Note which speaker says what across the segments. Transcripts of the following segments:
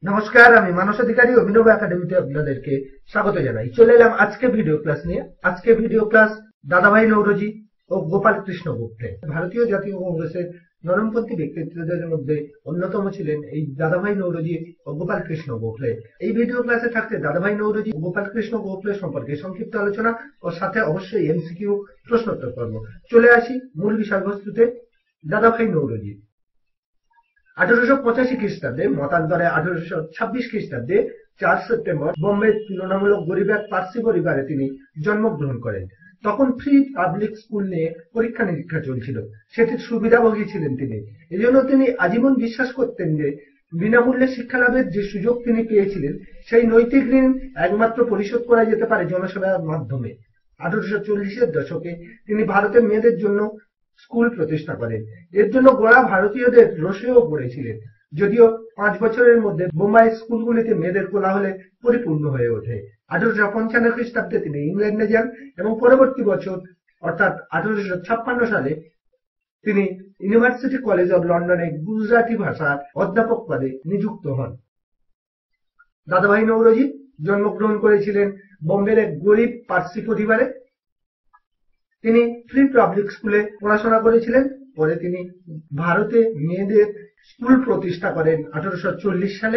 Speaker 1: নমস্কার, আমি মানস অধিকারী অভিনব একাডেমিতে আপনাদেরকে স্বাগত জানাই। চলে এলাম আজকে ভিডিও ক্লাস নিয়ে। আজকে ভিডিও ক্লাস দাদাভাই নৌরোজি ও গোপাল কৃষ্ণ গোখলে। ভারতীয় জাতীয় কংগ্রেসের নরমপন্থী ব্যক্তিত্বদের মধ্যে অন্যতম ছিলেন এই দাদাভাই নৌরোজি ও গোপাল কৃষ্ণ গোখলে। এই ভিডিও ক্লাসে থাকছে দাদাভাই নৌরোজি ও গোপাল কৃষ্ণ গোখলে সম্পর্কে সংক্ষিপ্ত আলোচনা ও সাথে অবশ্যই এমসিকিউ প্রশ্নোত্তর পর্ব। চলে আসি মূল বিষয়বস্তুতে। দাদাভাই নৌরোজি 1885 খ্রিস্টাব্দে মতান্তরে 1826 খ্রিস্টাব্দে 4 সেপ্টেম্বর বোম্বের তুলনামূলক গরিব এক পার্সি পরিবারে তিনি জন্মগ্রহণ করেন। তখন ফ্রি পাবলিক স্কুল নিয়ে পরীক্ষা নিরীক্ষা চলছিল, সেটির সুবিধাভোগী ছিলেন তিনি। এজন্য তিনি আজীবন বিশ্বাস করতেন যে বিনামূল্যে শিক্ষা লাভের যে সুযোগ তিনি পেয়েছিলেন সেই নৈতিক ঋণ একমাত্র পরিশোধ করা যেতে পারে জনসেবার মাধ্যমে। 1840-এর দশকে তিনি ভারতের মেয়েদের জন্য স্কুল প্রতিষ্ঠা করেন। এর জন্য গোড়া ভারতীয়দের রোষেও পড়েছিলেন, যদিও 5 বছরের মধ্যে বোম্বাই স্কুলগুলিতে মেয়েদের কোলাহলে পরিপূর্ণ হয়ে ওঠে। 1855 খ্রিস্টাব্দে তিনি ইংল্যান্ডে যান এবং পরবর্তী বছর অর্থাৎ 1856 সালে তিনি ইউনিভার্সিটি কলেজ অব লন্ডনে গুজরাটি ভাষার অধ্যাপক পদে নিযুক্ত হন। দাদাভাই নৌরোজি জন্মগ্রহণ করেছিলেন বোম্বের এক গরিব পার্সি পরিবারে। তিনি ফ্রি পাবলিক স্কুলে পড়াশোনা করেছিলেন। পরে তিনি ভারতে মেয়েদের স্কুল প্রতিষ্ঠা করেন 1840 সালে।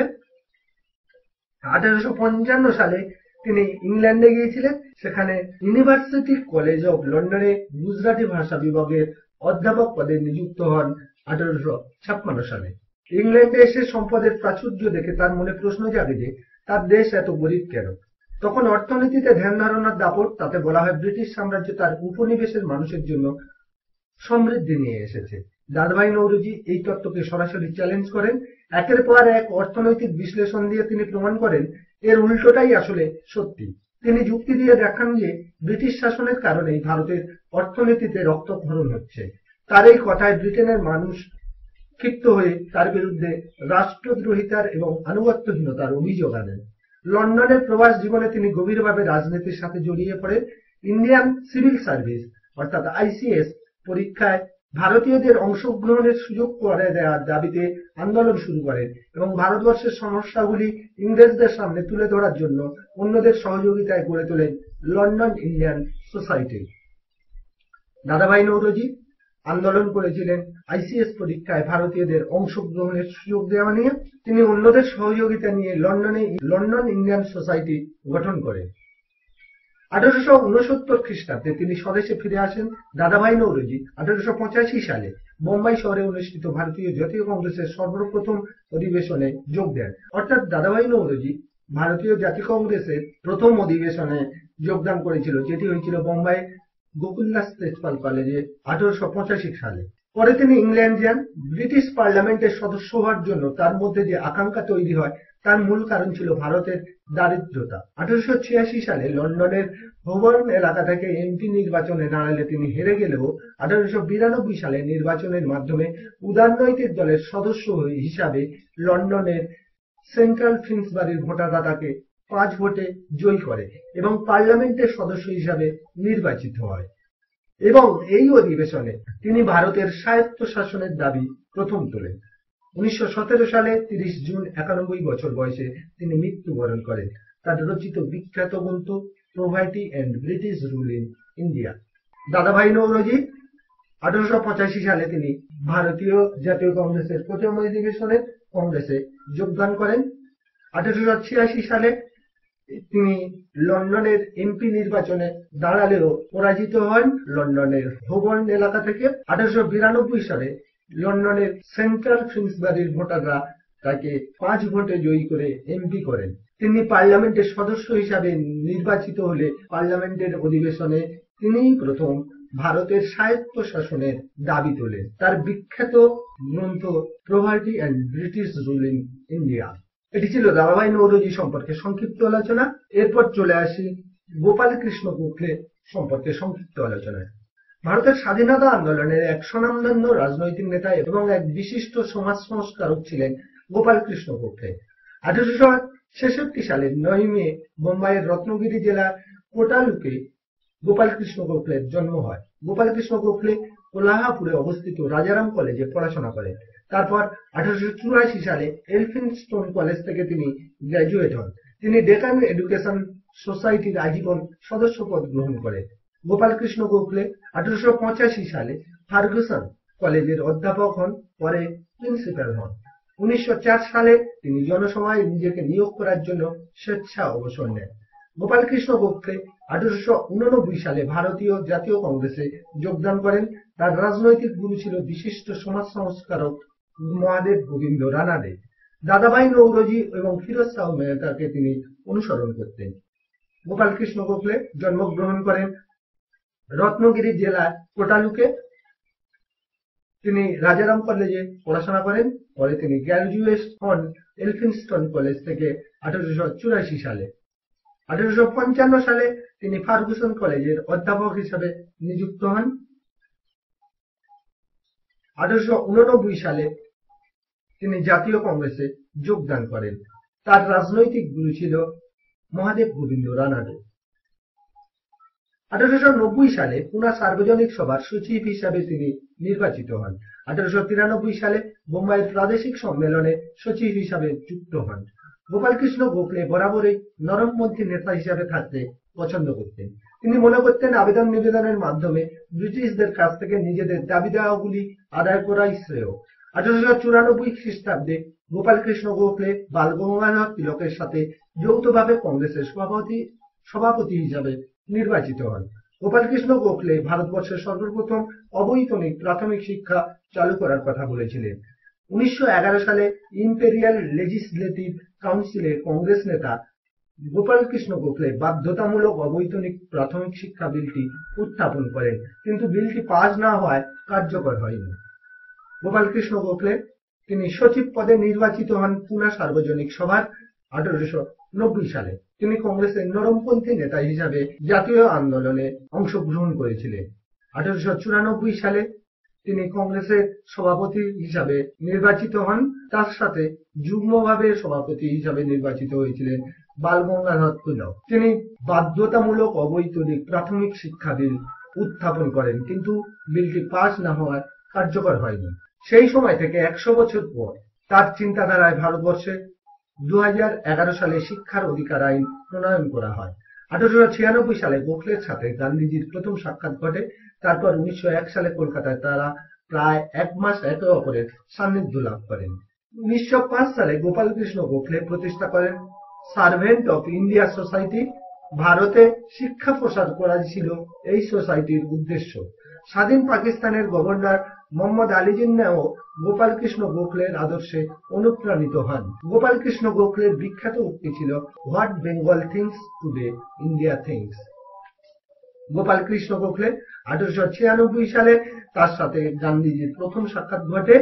Speaker 1: 1855 সালে তিনি ইংল্যান্ডে গিয়েছিলেন, সেখানে ইউনিভার্সিটি কলেজ অব লন্ডনে গুজরাটি ভাষা বিভাগের অধ্যাপক পদে নিযুক্ত হন 1856 সালে। ইংল্যান্ডে এসে সম্পদের প্রাচুর্য দেখে তার মনে প্রশ্ন জাগে যে তার দেশ এত গরিব কেন। তখন অর্থনীতিতে ধ্যান ধারণার দাপট, তাতে বলা হয় ব্রিটিশ সাম্রাজ্য তার উপনিবেশের মানুষের জন্য সমৃদ্ধি নিয়ে এসেছে। দাদাভাই নৌরোজি এই তত্ত্বকে সরাসরি চ্যালেঞ্জ করেন। একের পর এক অর্থনৈতিক বিশ্লেষণ দিয়ে তিনি প্রমাণ করেন এর উল্টোটাই আসলে সত্যি। তিনি যুক্তি দিয়ে দেখান যে ব্রিটিশ শাসনের কারণেই ভারতের অর্থনীতিতে রক্তক্ষরণ হচ্ছে। তার এই কথায় ব্রিটেনের মানুষ ক্ষিপ্ত হয়ে তার বিরুদ্ধে রাষ্ট্রদ্রোহিতার এবং আনুগত্যহীনতার অভিযোগ আনেন। লন্ডনের প্রবাস জীবনে তিনি গভীরভাবে রাজনীতির সাথে জড়িয়ে পড়েন। ইন্ডিয়ান সিভিল সার্ভিস অর্থাৎ আইসিএস পরীক্ষায় ভারতীয়দের অংশগ্রহণের সুযোগ করে দেওয়ার দাবিতে আন্দোলন শুরু করেন এবং ভারতবর্ষের সমস্যাগুলি ইংরেজদের সামনে তুলে ধরার জন্য অন্যদের সহযোগিতায় গড়ে তোলেন লন্ডন ইন্ডিয়ান সোসাইটি। দাদাভাই নৌরোজি আন্দোলন করেছিলেন আইসিএস পরীক্ষায় ভারতীয়দের অংশগ্রহণের সুযোগ দেওয়া নিয়ে। তিনি অন্যদের সহযোগিতা নিয়ে লন্ডন ইন্ডিয়ান সোসাইটি গঠন করেন। 1869 খ্রিস্টাব্দে তিনি স্বদেশে ফিরে আসেন। দাদাভাই নৌরোজি 1885 সালে বোম্বাই শহরে অনুষ্ঠিত ভারতীয় জাতীয় কংগ্রেসের সর্বপ্রথম অধিবেশনে যোগ দেন। অর্থাৎ দাদাভাই নৌরোজি ভারতীয় জাতীয় কংগ্রেসের প্রথম অধিবেশনে যোগদান করেছিল, যেটি হয়েছিল বোম্বাই গোকুলদাস তেজপাল কলেজে 1885 সালে। পরে তিনি ইংল্যান্ড যান। ব্রিটিশ পার্লামেন্টের সদস্য হওয়ার জন্য তার মধ্যে যে আকাঙ্ক্ষা তৈরি হয় তার মূল কারণ ছিল ভারতের দারিদ্রতা। 1886 সালে লন্ডনের হোবর্ন এলাকা থেকে এমপি নির্বাচনে দাঁড়ালে তিনি হেরে গেলেও 1892 সালে নির্বাচনের মাধ্যমে উদারনৈতিক দলের সদস্য হিসাবে লন্ডনের সেন্ট্রাল ফিন্সবারির ভোটাররা তাকে 5 ভোটে জয়ী করে এবং পার্লামেন্টের সদস্য হিসাবে নির্বাচিত হয়। এবং এই অধিবেশনে তিনি ভারতের স্বায়ত্ত শাসনের দাবি প্রথম তোলেন। 1917 সালে 30 জুন 91 বছর বয়সে তিনি মৃত্যুবরণ করেন। তার রচিত বিখ্যাত গ্রন্থ poverty and British rule in India. Dadabhai Naoroji 1885 সালে তিনি ভারতীয় জাতীয় কংগ্রেসের প্রথম অধিবেশনে কংগ্রেসে যোগদান করেন। 1886 সালে তিনি লন্ডনের এমপি নির্বাচনে দাঁড়ালেও পরাজিত হন লন্ডনের হোবর্ন এলাকা থেকে। 1892 সালে লন্ডনের সেন্ট্রাল ফিন্সবারির ভোটাররা তাকে 5 ভোটে জয়ী করে এমপি করেন। তিনি পার্লামেন্টের সদস্য হিসাবে নির্বাচিত হলে পার্লামেন্টের অধিবেশনে তিনিই প্রথম ভারতের স্বায়ত্ত শাসনের দাবি তোলেন। তার বিখ্যাত গ্রন্থ poverty and British rule in India. এটি ছিল দাদাভাই নৌরোজি সম্পর্কে সংক্ষিপ্ত আলোচনা। এরপর চলে আসি গোপাল কৃষ্ণ গোখলে সম্পর্কে সংক্ষিপ্ত আলোচনায়। ভারতের স্বাধীনতা আন্দোলনের এক স্বনামধন্য রাজনৈতিক নেতা এবং এক বিশিষ্ট সমাজ সংস্কারক ছিলেন গোপাল কৃষ্ণ গোখলে। 1866 সালের 9 মে বোম্বাইয়ের রত্নগিরি জেলার কোটালুকে গোপাল কৃষ্ণ গোখলের জন্ম হয়। গোপাল কৃষ্ণ গোখলে কোলাহাপুরে অবস্থিত রাজারাম কলেজে পড়াশোনা করেন। তারপর 1884 সালে এলফিনস্টোন কলেজ থেকে তিনি গ্র্যাজুয়েট হন। তিনি ডেকান এডুকেশন সোসাইটির আজীবন সদস্য পদ গ্রহণ করেন। গোপালকৃষ্ণ গোখলে 1885 সালে ফার্গুসন কলেজের অধ্যাপক হন, পরে প্রিন্সিপাল হন। 1904 সালে তিনি জনসভায় নিজেকে নিয়োগ করার জন্য স্বেচ্ছা অবসর নেন। গোপালকৃষ্ণ গোখলে 1889 সালে ভারতীয় জাতীয় কংগ্রেসে যোগদান করেন। তার রাজনৈতিক গুরু ছিল বিশিষ্ট সমাজ সংস্কারক মহাদেব গোবিন্দ রানাডে। দাদাভাই নৌরোজি এবং ফিরোজ শাহ মেহতাকে তিনি অনুসরণ করতেন। গোপালকৃষ্ণ গোখলে জন্মগ্রহণ করেন রত্নগিরি জেলার কোটালুকে। তিনি রাজারাম কলেজে পড়াশোনা করেন, পরে তিনি গ্র্যাজুয়েট হন এলফিনস্টোন কলেজ থেকে 1884 সালে। 1855 সালে তিনি ফার্গুসন কলেজের অধ্যাপক হিসেবে নিযুক্ত হন। 1889 সালে তিনি জাতীয় কংগ্রেসে যোগদান করেন। তার রাজনৈতিক গুরু ছিল মহাদেব গোবিন্দ রানাডে। 1890 সালে পুনা সার্বজনিক সভার সচিব হিসাবে তিনি নির্বাচিত হন। 1893 সালে বোম্বাইয়ের প্রাদেশিক সম্মেলনে সচিব হিসাবে যুক্ত হন। গোপালকৃষ্ণ গোখলে বরাবরই নরমপন্থী নেতা হিসাবে থাকতে পছন্দ করতেন। তিনি মনে করতেন আবেদন নিবেদনের মাধ্যমে ব্রিটিশদের কাছ থেকে নিজেদের দাবি দাওয়াগুলি আদায় করাই শ্রেয়। 1894 খ্রিস্টাব্দে গোপালকৃষ্ণ গোখলে বালগঙ্গাধর তিলকের সাথে যৌথভাবে কংগ্রেসের সভাপতি হিসাবে নির্বাচিত হন। গোপালকৃষ্ণ গোখলে ভারতবর্ষের সর্বপ্রথম অবৈতনিক প্রাথমিক শিক্ষা চালু করার কথা বলেছিলেন। 1911 সালে ইম্পেরিয়াল লেজিসলেটিভ কাউন্সিলে কংগ্রেস নেতা গোপালকৃষ্ণ গোখলে বাধ্যতামূলক অবৈতনিক প্রাথমিক শিক্ষা বিলটি উত্থাপন করেন, কিন্তু বিলটি পাস না হওয়ায় কার্যকর হয়নি। গোপালকৃষ্ণ গোখলে তিনি সচিব পদে নির্বাচিত হন পুনা সার্বজনিক সভার 1890 সালে। তিনি কংগ্রেসের নরমপন্থী নেতা হিসাবে জাতীয় আন্দোলনে অংশগ্রহণ করেছিলেন। 1894 সালে তিনি কংগ্রেসের সভাপতি হিসাবে নির্বাচিত হন। তার সাথে যুগ্মভাবে সভাপতি হিসাবে নির্বাচিত হয়েছিলেন বালগঙ্গাধর তিলক। তিনি বাধ্যতামূলক অবৈতনিক প্রাথমিক শিক্ষা বিল উত্থাপন করেন, কিন্তু বিলটি পাস না হওয়ায় কার্যকর হয়নি। সেই সময় থেকে 100 বছর পর তার চিন্তাধারায় ভারতবর্ষে 2011 সালে শিক্ষার অধিকার আইন প্রণয়ন করা হয়। 1896 সালে গোখলের সাথে গান্ধীজির প্রথম সাক্ষাৎ ঘটে। তারপর 1901 সালে কলকাতায় তারা প্রায় 1 মাস একে অপরের সান্নিধ্য লাভ করেন। 1905 সালে গোপালকৃষ্ণ গোখলে প্রতিষ্ঠা করেন সার্ভেন্ট অফ ইন্ডিয়া সোসাইটি। ভারতে শিক্ষা প্রসার করা ছিল এই সোসাইটির উদ্দেশ্য। স্বাধীন পাকিস্তানের গভর্নর মোহাম্মদ আলী জিন্নাও গোপালকৃষ্ণ গোখলের আদর্শে অনুপ্রাণিত হন। গোপালকৃষ্ণ গোখলের বিখ্যাত উক্তি ছিল, what Bengal thinks today India thinks. Gopalkrishna Gokhale 1896 সালে তার সাথে গান্ধীজির প্রথম সাক্ষাৎ ঘটে।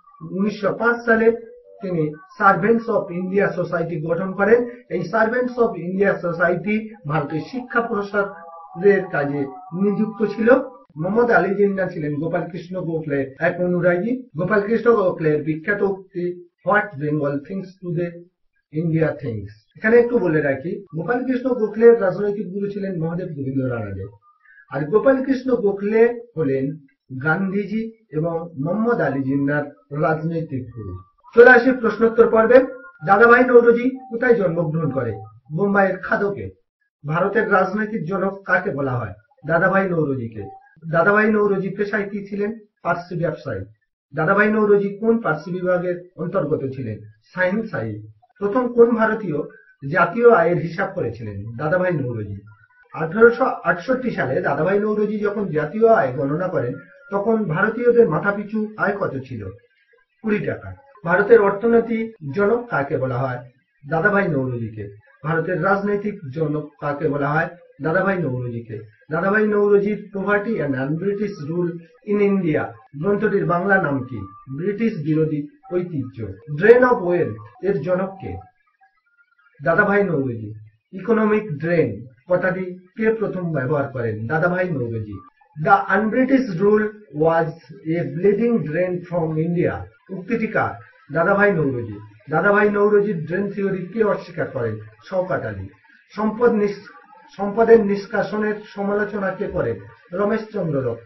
Speaker 1: 1905 সালে তিনি সার্ভেন্টস অফ ইন্ডিয়া সোসাইটি গঠন করেন। এই সার্ভেন্টস অফ ইন্ডিয়া সোসাইটি ভারতের শিক্ষা প্রসারের কাজে নিযুক্ত ছিল। মোহাম্মদ আলী জিন্না ছিলেন গোপালকৃষ্ণ গোখলের এক অনুরাগী। গোপালকৃষ্ণ গোখলের বিখ্যাত উক্তি, what Bengal thinks today India thinks. এখানে একটু বলে রাখি, গোপালকৃষ্ণ গোখলের রাজনৈতিক গুরু ছিলেন মহাদেব গোবিন্দ রানাডে, আর গোপালকৃষ্ণ গোখলে হলেন গান্ধীজি এবং মোহাম্মদ আলী জিন্নার রাজনৈতিক গুরু। চলে আসি প্রশ্নোত্তর পর্বে। দাদাভাই নৌরোজি কোথায় জন্মগ্রহণ করে? বোম্বাইয়ের খাদকে। ভারতের রাজনৈতিক জনক কাকে বলা হয়? দাদাভাই নৌরোজিকে। দাদাভাই নৌরোজি পেশায় কি ছিলেন? পার্সি ব্যবসায়ী। দাদাভাই নৌরোজি কোন পার্সি বিভাগের অন্তর্গত ছিলেন? সাহিনসাই। প্রথম কোন ভারতীয় জাতীয় আয়ের হিসাব করেছিলেন? দাদাভাই নৌরোজি। 1868 সালে দাদাভাই নৌরোজি যখন জাতীয় আয় গণনা করেন, তখন ভারতীয়দের মাথাপিছু আয় কত ছিল? 20 টাকা। ভারতের অর্থনৈতিক জনক কাকে বলা হয়? দাদাভাই নৌরোজিকে। ভারতের রাজনৈতিক জনক কাকে বলা হয়? দাদাভাই নৌরোজিকে। দাদাভাই নৌরোজির poverty and unBritish rule in India গ্রন্থটির বাংলা নাম কি? ব্রিটিশ বিরোধী ঐতিহ্য। ড্রেন অফ ওয়েলথ এর জনক কে? দাদাভাই নৌরোজি। ইকোনমিক ড্রেন কথাটি কে প্রথম ব্যবহার করেন? Dadabhai Naoroji. The unBritish rule was a bleeding drain from India উক্তিটি কার? দাদাভাই নৌরোজি। দাদাভাই নৌরোজির ড্রেন থিওরি কে অস্বীকার করেন? শওকত আলী। সম্পদের নিষ্কাশনের সমালোচনা কে করেন? রমেশচন্দ্র দত্ত।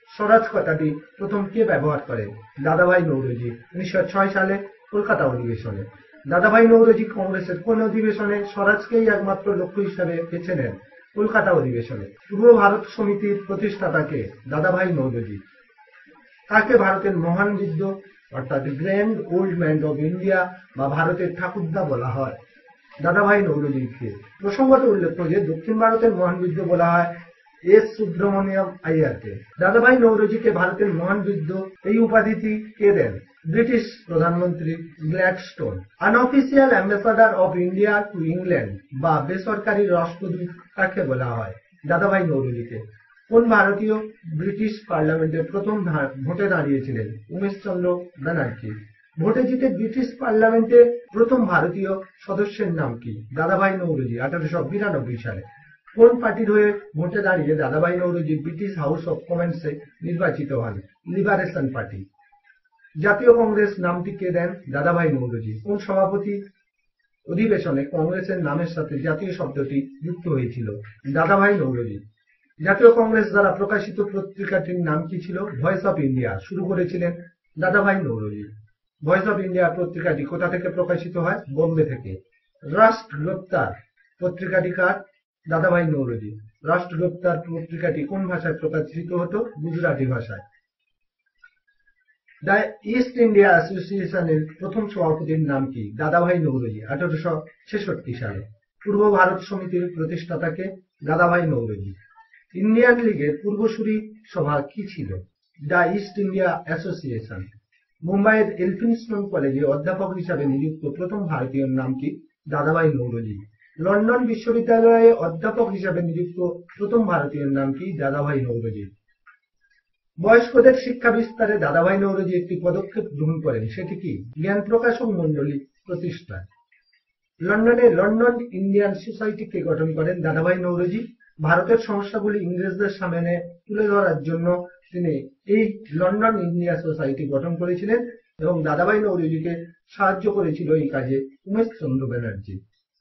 Speaker 1: স্বরাজ কথাটি প্রথম কে ব্যবহার করেন? দাদাভাই নৌরোজি 1906 সালে কলকাতা অধিবেশনে। দাদাভাই নৌরোজি কংগ্রেসের কোন অধিবেশনে স্বরাজকেই একমাত্র লক্ষ্য হিসাবে বেছে নেন? কলকাতা অধিবেশনে। পূর্ব ভারত সমিতির প্রতিষ্ঠাতা কে? দাদাভাই নৌরোজি। কাকে ভারতের মহান বৃদ্ধ অর্থাৎ grand old man of India বা ভারতের ঠাকুরদা বলা হয়? দাদাভাই নৌরোজিকে। প্রসঙ্গত উল্লেখ্য যে দক্ষিণ ভারতের মহান বৃদ্ধ বলা হয় এস সুব্রমণিয়ম আইয়ারকে। দাদাভাই নৌরোজিকে ভারতের মহান বৃদ্ধ এই উপাধিটি কে দেন? ব্রিটিশ প্রধানমন্ত্রী Gladstone. Unofficial ambassador of India to England বা বেসরকারি রাষ্ট্রদূত কাকে বলা হয়? দাদাভাই নৌরোজিকে। কোন ভারতীয় ব্রিটিশ পার্লামেন্টের প্রথম ভোটে দাঁড়িয়েছিলেন? উমেশচন্দ্র ব্যানার্জি। ভোটে জিতে ব্রিটিশ পার্লামেন্টে প্রথম ভারতীয় সদস্যের নাম কি? দাদাভাই নৌরোজি 1892 সালে। কোন পার্টির হয়ে ভোটে দাঁড়িয়ে Dadabhai Naoroji British house of কমন্সে নির্বাচিত হন? Liberation party. জাতীয় কংগ্রেস নামটি কে দেন? দাদাভাই নৌরোজি। কোন সভাপতি অধিবেশনে কংগ্রেসের নামের সাথে জাতীয় শব্দটি যুক্ত হয়েছিল? দাদাভাই নৌরোজি। জাতীয় কংগ্রেস দ্বারা প্রকাশিত পত্রিকাটির নাম কি ছিল? Voice of India. শুরু করেছিলেন দাদাভাই নৌরোজি। ভয়েস অফ ইন্ডিয়া পত্রিকাটি কোথা থেকে প্রকাশিত হয়? বোম্বে থেকে। রাষ্ট্র গ্রেপ্তার পত্রিকাটি কার? দাদাভাই নৌরোজি। রাষ্ট্র গ্রেপ্তার পত্রিকাটি কোন ভাষায় প্রকাশিত হতো? গুজরাটি ভাষায়। দ্য ইস্ট ইন্ডিয়া অ্যাসোসিয়েশনের প্রথম সভাপতির নাম কি? দাদাভাই নৌরোজি 1866 সালে। পূর্ব ভারত সমিতির প্রতিষ্ঠাতাকে? দাদাভাই নৌরোজি। ইন্ডিয়ান লীগের পূর্বসূরি সভা কি ছিল? The East India association. মুম্বাইয়ের এলফিনস্টোন কলেজে অধ্যাপক হিসাবে নিযুক্ত প্রথম ভারতীয়র নাম কি? দাদাভাই নৌরোজি। লন্ডন বিশ্ববিদ্যালয়ে অধ্যাপক হিসাবে নিযুক্ত প্রথম ভারতীয়র নাম কি? দাদাভাই নৌরোজি। বয়স্কদের শিক্ষা বিস্তারে দাদাভাই নৌরোজি একটি পদক্ষেপ গ্রহণ করেন, সেটি কি? জ্ঞান প্রকাশক মন্ডলী প্রতিষ্ঠা। লন্ডনে লন্ডন ইন্ডিয়ান সোসাইটিকে গঠন করেন দাদাভাই নৌরোজি। ভারতের সমস্যাগুলি ইংরেজদের সামনে তুলে ধরার জন্য তিনি এই লন্ডন ইন্ডিয়া সোসাইটি গঠন করেছিলেন এবং দাদাভাই নৌরোজিকে সাহায্য করেছিল এই কাজে উমেশচন্দ্র ব্যানার্জি।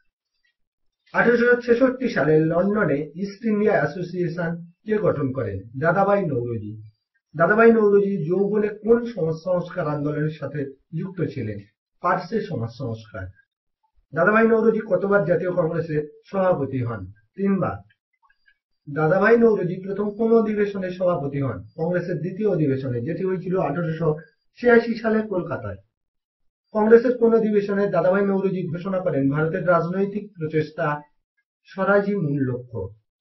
Speaker 1: 1866 সালে লন্ডনে ইস্ট ইন্ডিয়া অ্যাসোসিয়েশন কে গঠন করেন? দাদাভাই নৌরোজি। দাদাভাই নৌরোজি যৌবনে কোন সমাজ সংস্কার আন্দোলনের সাথে যুক্ত ছিলেন? পার্সি সমাজ সংস্কার। দাদাভাই নৌরোজি কতবার জাতীয় কংগ্রেসের সভাপতি হন? 3 বার। দাদাভাই নৌরোজি প্রথম কোন অধিবেশনে সভাপতি হন? কংগ্রেসের দ্বিতীয় অধিবেশনে, যেটি হয়েছিল 1886 সালে কলকাতায়। কংগ্রেসের কোন অধিবেশনে দাদাভাই নৌরোজি ঘোষণা করেন ভারতের রাজনৈতিক প্রচেষ্টা স্বরাজই মূল লক্ষ্য?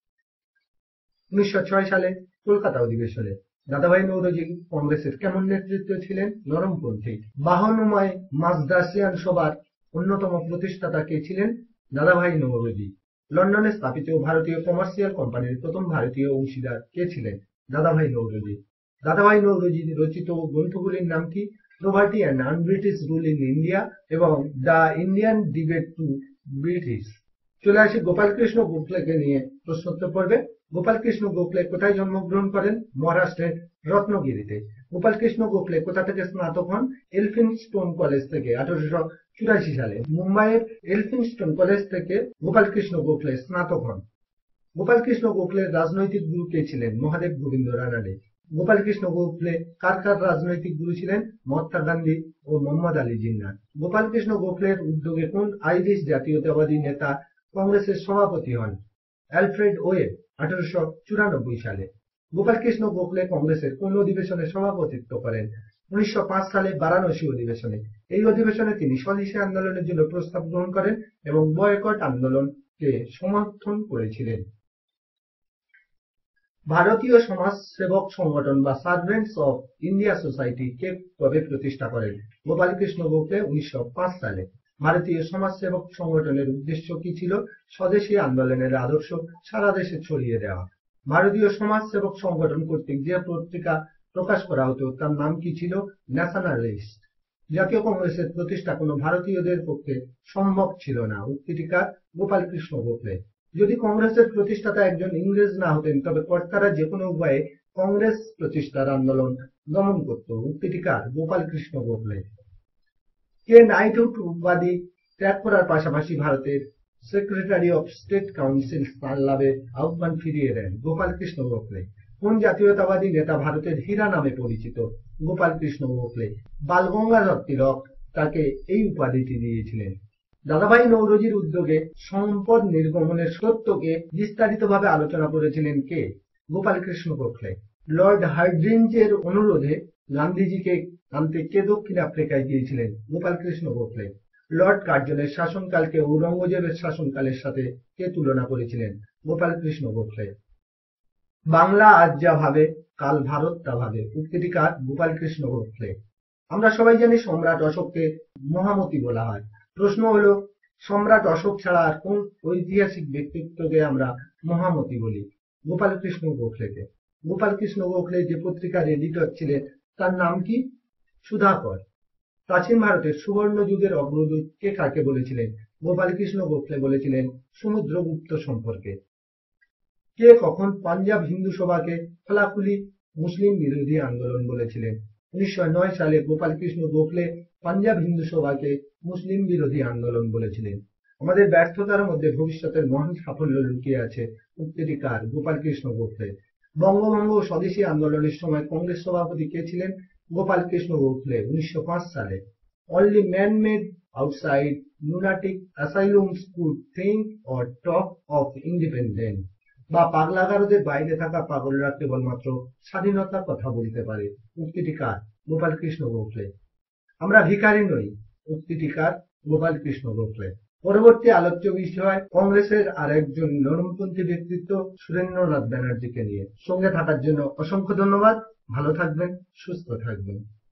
Speaker 1: 1906 সালে কলকাতা অধিবেশনে। দাদাভাই নৌরোজি কংগ্রেসের কেমন নেতৃত্ব ছিলেন? নরমপন্থী। বাহানুময় মাজদাসিয়ান সভার অন্যতম প্রতিষ্ঠাতা কে ছিলেন? দাদাভাই নৌরোজি। লন্ডনে স্থাপিত ভারতীয় কমার্শিয়াল কোম্পানির প্রথম ভারতীয় অংশীদার কে ছিলেন? দাদাভাই নৌরোজি। দাদাভাই নৌরোজি রচিত গ্রন্থগুলির নাম কি? Poverty and unBritish rule in India এবং the Indian debate to British. চলে আসি গোপালকৃষ্ণ গোখলেকে নিয়ে প্রশ্নোত্তর পর্বে। গোপালকৃষ্ণ গোখলে কোথায় জন্মগ্রহণ করেন? মহারাষ্ট্রের রত্নগিরিতে। গোপালকৃষ্ণ গোখলে কোথা থেকে স্নাতক হন? এলফিনস্টোন কলেজ থেকে 1884 সালে। মুম্বাইয়ের এলফিনস্টোন কলেজ থেকে গোপালকৃষ্ণ গোখলে স্নাতক হন। গোপালকৃষ্ণ গোখলের রাজনৈতিক গুরু কে ছিলেন? মহাদেব গোবিন্দ রানাডে। গোপালকৃষ্ণ গোখলে কার কার রাজনৈতিক গুরু ছিলেন? মহাত্মা গান্ধী ও মোহাম্মদ আলী জিন্নাহ। গোপালকৃষ্ণ গোখলের উদ্যোগে কোন আইরিশ জাতীয়তাবাদী নেতা কংগ্রেসের সভাপতি হন? অ্যালফ্রেড ওয়েব 1894 সালে। গোপালকৃষ্ণ গোখলে কংগ্রেসের কোন অধিবেশনে সভাপতিত্ব করেন? 1905 সালে বারাণসী অধিবেশনে। এই অধিবেশনে তিনি স্বদেশী আন্দোলনের জন্য প্রস্তাব গ্রহণ করেন এবং বয়কট আন্দোলনকে সমর্থন করেছিলেন। ভারতীয় সমাজসেবক সংগঠন বা সার্ভেন্টস অফ ইন্ডিয়া সোসাইটি কে কবে প্রতিষ্ঠা করেন? গোপালকৃষ্ণ গোখলে 1905 সালে। ভারতীয় সমাজসেবক সংগঠনের উদ্দেশ্য কি ছিল? স্বদেশী আন্দোলনের আদর্শ সারা দেশে ছড়িয়ে দেওয়া। ভারতীয় সমাজসেবক সংগঠন কর্তৃক যে পত্রিকা প্রকাশ করা হতো তার নাম কি ছিল? ন্যাশনালিস্ট। জাতীয় কংগ্রেসের প্রতিষ্ঠা কোনো ভারতীয়দের পক্ষে সম্ভব ছিল না। উক্তিটি কার? গোপালকৃষ্ণ গোখলে। যদি কংগ্রেসের প্রতিষ্ঠাতা একজন ইংরেজ না হতেন তবে কর্তারা যে কোনো উপায়ে কংগ্রেস প্রতিষ্ঠার আন্দোলন দমন করত। উক্তিটি কার? গোপালকৃষ্ণ গোখলে। কে নাইটহুড উপাধি ত্যাগ করার পাশাপাশি ভারতের সেক্রেটারি অফ স্টেট কাউন্সিল স্থান লাভের আহ্বান ফিরিয়ে দেন? গোপালকৃষ্ণ গোখলে। কোন জাতীয়তাবাদী নেতা ভারতের হীরা নামে পরিচিত? গোপাল কৃষ্ণ গোখলে। বালগঙ্গাধর তিলক তাকে এই উপাধিটি দিয়েছিলেন। দাদাভাই নৌরোজির উদ্যোগে সম্পদ নির্গমনের সত্যকে বিস্তারিতভাবে আলোচনা করেছিলেন কে? গোপাল কৃষ্ণ গোখলে। লর্ড হার্ডিঞ্জের অনুরোধে গান্ধীজিকে আনতে কে দক্ষিণ আফ্রিকায় গিয়েছিলেন? গোপাল কৃষ্ণ গোখলে। লর্ড কার্জনের শাসনকালকে ঔরঙ্গজেবের শাসনকালের সাথে কে তুলনা করেছিলেন? গোপাল কৃষ্ণ গোখলে। বাংলা আজ যা ভাবে কাল ভারত তা ভাবে উক্তিটি কার? গোপাল কৃষ্ণ গোখলে। আমরা সবাই জানি সম্রাট অশোককে মহামতি বলা হয়। প্রশ্ন হলো, সম্রাট অশোক ছাড়া আর কোন ঐতিহাসিক ব্যক্তিত্বকে আমরা মহামতি বলি? গোপাল কৃষ্ণ গোখলেকে। গোপাল কৃষ্ণ গোখলে যে পত্রিকার এডিটর ছিলেন তার নাম কি? সুধাকর। প্রাচীন ভারতের সুবর্ণ যুগের অগ্রদূত কে কাকে বলেছিলেন? গোপাল কৃষ্ণ গোখলে বলেছিলেন সমুদ্রগুপ্ত সম্পর্কে। কে কখন পাঞ্জাব হিন্দু সভাকে খোলাখুলি মুসলিম বিরোধী আন্দোলন বলেছিলেন? 1909 সালে গোপাল কৃষ্ণ গোখলে পাঞ্জাব হিন্দু সভাকে মুসলিম বিরোধী আন্দোলন বলেছিলেন। আমাদের ব্যর্থতার মধ্যে ভবিষ্যতের মহান সাফল্য লুকিয়ে আছে উক্তিটি কার? গোপাল কৃষ্ণ গোখলে। বঙ্গভঙ্গ ও স্বদেশী আন্দোলনের সময় কংগ্রেস সভাপতি কে ছিলেন? গোপাল কৃষ্ণ গোখলে। 1905 সালে। Only man made outside lunatic asylums could think or talk of independence. বা পাগলাগারদের বাইরে থাকা পাগলরা কেবলমাত্র স্বাধীনতার কথা বলতে পারে উক্তিটি কার? গোপাল কৃষ্ণ গোখলে। আমরা ভিখারি নই উক্তিটি কার? গোপাল কৃষ্ণ গোখলে। পরবর্তী আলোচ্য বিষয় কংগ্রেসের আরেকজন নরমপন্থী ব্যক্তিত্ব সুরেন্দ্রনাথ ব্যানার্জিকে নিয়ে। সঙ্গে থাকার জন্য অসংখ্য ধন্যবাদ। ভালো থাকবেন, সুস্থ থাকবেন।